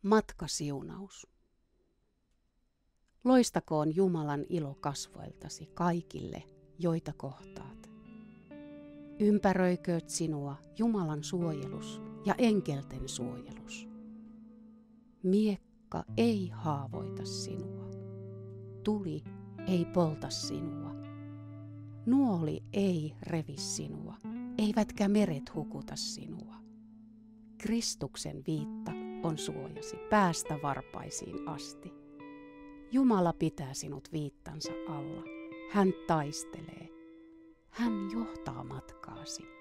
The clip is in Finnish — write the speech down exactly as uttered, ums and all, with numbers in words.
Matkasiunaus. Loistakoon Jumalan ilo kasvoiltasi kaikille, joita kohtaat. Ympäröikööt sinua Jumalan suojelus ja enkelten suojelus. Miekka ei haavoita sinua. Tuli ei polta sinua. Nuoli ei revi sinua, eivätkä meret hukuta sinua. Kristuksen viitta on suojasi päästä varpaisiin asti. Jumala pitää sinut viittansa alla. Hän taistelee. Hän johtaa matkaasi.